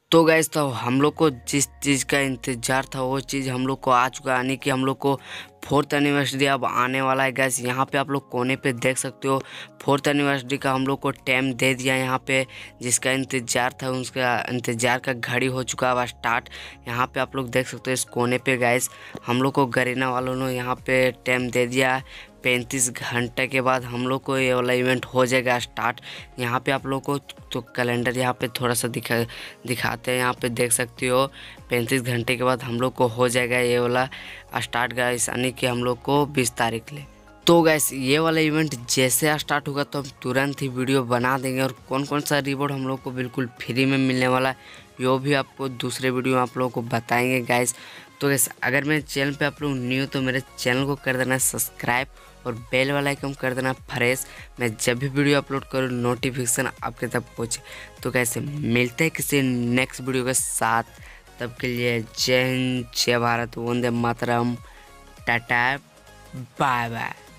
तो गैस तो हम लोग को जिस चीज़ का इंतज़ार था वो चीज़ हम लोग को आ चुका है, यानी कि हम लोग को 4th एनिवर्सरी अब आने वाला है गैस। यहाँ पे आप लोग कोने पे देख सकते हो 4th एनिवर्सरी का हम लोग को टाइम दे दिया यहाँ पे। जिसका इंतज़ार था उसका इंतज़ार का घड़ी हो चुका है स्टार्ट। यहाँ पे आप लोग देख सकते हो इस कोने पे गैस हम लोग को गरीना वालों ने यहाँ पे टाइम दे दिया। 35 घंटे के बाद हम लोग को ये वाला इवेंट हो जाएगा स्टार्ट। यहाँ पे आप लोग को तो कैलेंडर यहाँ पे थोड़ा सा दिखाते हैं, यहाँ पे देख सकते हो 35 घंटे के बाद हम लोग को हो जाएगा ये वाला स्टार्ट गाइस, यानी कि हम लोग को 20 तारीख ले। तो गैस ये वाला इवेंट जैसे स्टार्ट होगा तो हम तुरंत ही वीडियो बना देंगे, और कौन कौन सा रिवॉर्ड हम लोग को बिल्कुल फ्री में मिलने वाला है यो भी आपको दूसरे वीडियो में आप लोगों को बताएंगे गाइस। तो गैस अगर मेरे चैनल पे आप लोग न्यू तो मेरे चैनल को कर देना सब्सक्राइब और बेल वाला आइकन कर देना फ्रेश। मैं जब भी वीडियो अपलोड करूँ नोटिफिकेशन आपके तक पहुँचे। तो कैसे मिलते हैं किसी नेक्स्ट वीडियो के साथ, तब के लिए जय हिंद, जय भारत, वंदे मातरम, टाटा, बाय बाय।